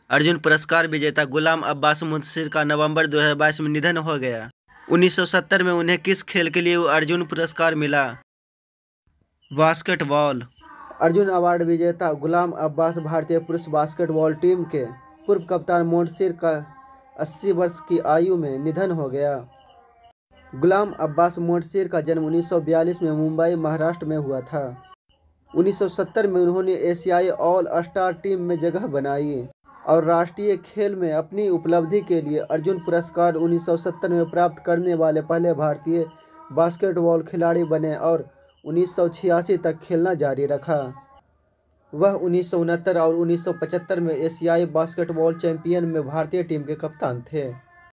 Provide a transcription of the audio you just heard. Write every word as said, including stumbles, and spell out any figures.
अर्जुन पुरस्कार विजेता गुलाम अब्बास मुंतशिर का नवंबर दो हज़ार बाईस में निधन हो गया। उन्नीस सौ सत्तर में उन्हें किस खेल के लिए अर्जुन पुरस्कार मिला? बास्केटबॉल। अर्जुन अवार्ड विजेता गुलाम अब्बास भारतीय पुरुष बास्केटबॉल टीम के पूर्व कप्तान मुंतशिर का अस्सी वर्ष की आयु में निधन हो गया। गुलाम अब्बास मुंतशिर का जन्म उन्नीस सौ बयालीस में मुंबई, महाराष्ट्र में हुआ था। उन्नीस सौ सत्तर में उन्होंने एशियाई ऑल स्टार टीम में जगह बनाई और राष्ट्रीय खेल में अपनी उपलब्धि के लिए अर्जुन पुरस्कार उन्नीस सौ सत्तर में प्राप्त करने वाले पहले भारतीय बास्केटबॉल खिलाड़ी बने और उन्नीस सौ छियासी तक खेलना जारी रखा। वह उन्नीस सौ उनहत्तर और उन्नीस सौ पचहत्तर में एशियाई बास्केटबॉल चैंपियन में भारतीय टीम के कप्तान थे।